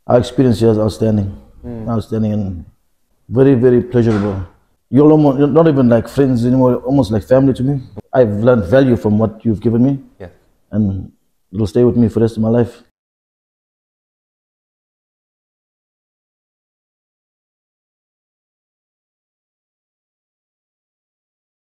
Our experience here is outstanding, outstanding and very, very pleasurable. You're not even like friends anymore, almost like family to me. I've learned value from what you've given me, Yeah. and it'll stay with me for the rest of my life.